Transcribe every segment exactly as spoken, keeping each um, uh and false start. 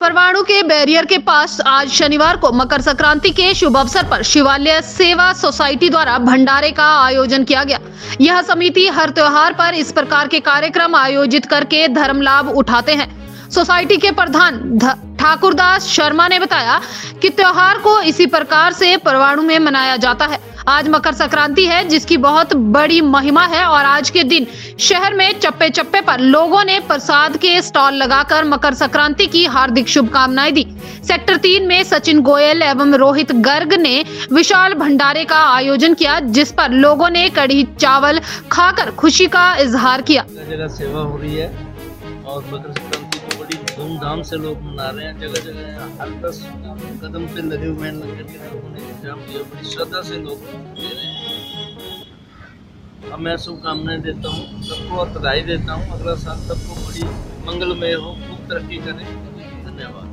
परवाणु के बैरियर के पास आज शनिवार को मकर संक्रांति के शुभ अवसर पर शिवालय सेवा सोसाइटी द्वारा भंडारे का आयोजन किया गया। यह समिति हर त्योहार पर इस प्रकार के कार्यक्रम आयोजित करके धर्म लाभ उठाते हैं। सोसाइटी के प्रधान ठाकुरदास शर्मा ने बताया कि त्योहार को इसी प्रकार से परवाणु में मनाया जाता है। आज मकर संक्रांति है जिसकी बहुत बड़ी महिमा है और आज के दिन शहर में चप्पे चप्पे पर लोगों ने प्रसाद के स्टॉल लगाकर मकर संक्रांति की हार्दिक शुभकामनाएं दी। सेक्टर तीन में सचिन गोयल एवं रोहित गर्ग ने विशाल भंडारे का आयोजन किया, जिस पर लोगों ने कढ़ी चावल खाकर खुशी का इजहार किया। जगह सेवा हो रही है और मकर संक्रांति को बड़ी धूमधाम से लोग मना रहे हैं। जगह जगह हर दस कदम पे लगे हुए हैं लंगर के, लोगों ने इंतजाम किया, बड़ी श्रद्धा से लोग दे रहे हैं। अब मैं शुभकामनाएं देता हूँ सबको और बधाई देता हूँ। अगला साल सबको बड़ी मंगलमय हो, खूब तरक्की करें। धन्यवाद।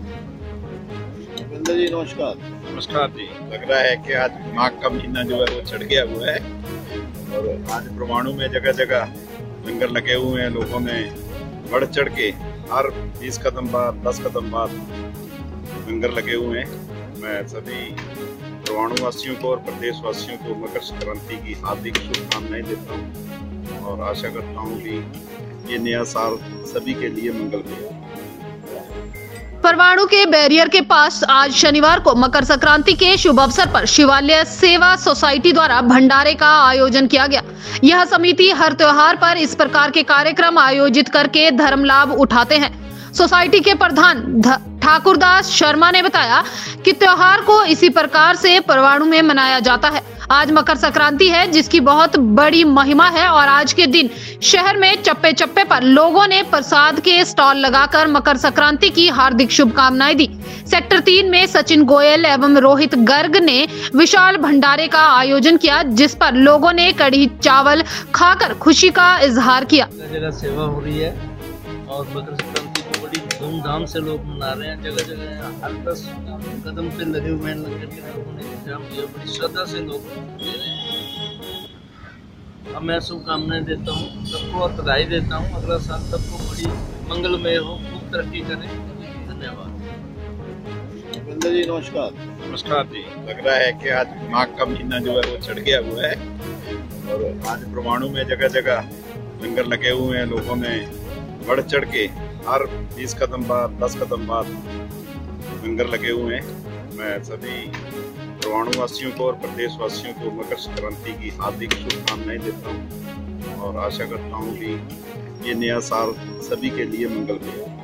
जी नमस्कार। नमस्कार जी। लग रहा है कि आज माघ का महीना जो है वो चढ़ गया हुआ है और आज परवाणु में जगह जगह लंगर लगे हुए हैं। लोगों ने बढ़ चढ़ के हर बीस कदम बाद दस कदम बाद लंगर लगे हुए हैं। मैं सभी परवाणु वासियों को और प्रदेश वासियों को मकर संक्रांति की हार्दिक शुभकामनाएं देता हूं और आशा करता हूं कि ये नया साल सभी के लिए मंगलमय हो। परवाणु के बैरियर के पास आज शनिवार को मकर संक्रांति के शुभ अवसर पर शिवालय सेवा सोसाइटी द्वारा भंडारे का आयोजन किया गया। यह समिति हर त्योहार पर इस प्रकार के कार्यक्रम आयोजित करके धर्म लाभ उठाते हैं। सोसाइटी के प्रधान ठाकुरदास शर्मा ने बताया कि त्योहार को इसी प्रकार से परवाणु में मनाया जाता है। आज मकर संक्रांति है जिसकी बहुत बड़ी महिमा है और आज के दिन शहर में चप्पे चप्पे पर लोगों ने प्रसाद के स्टॉल लगाकर मकर संक्रांति की हार्दिक शुभकामनाएं दी। सेक्टर तीन में सचिन गोयल एवं रोहित गर्ग ने विशाल भंडारे का आयोजन किया, जिस पर लोगों ने कढ़ी चावल खाकर खुशी का इजहार किया। जगह सेवा हो रही है और मकर संक्रांति को बड़ी धूमधाम से लोग मना रहे हैं। जगह जगह हर दस कदम पे लगे हुए हैं लंगर के, लोगों ने इंतजाम किया, बड़ी श्रद्धा से लोग दे रहे हैं। अब मैं शुभकामनाएं देता हूँ सबको और बधाई देता हूँ। अगला साल सबको बड़ी मंगलमय हो, खूब तरक्की करें। धन्यवाद। जी नमस्कार। नमस्कार जी। लग रहा है कि आज माघ का महीना जो है वो चढ़ गया हुआ है और आज परवाणु में जगह जगह लंगर लगे हुए हैं। लोगों ने बढ़ चढ़ के हर बीस कदम बाद दस कदम बाद लंगर लगे हुए हैं। मैं सभी परवाणु वासियों को और प्रदेश वासियों को मकर संक्रांति की हार्दिक शुभकामनाएं देता हूं और आशा करता हूं कि ये नया साल सभी के लिए मंगलमय हो।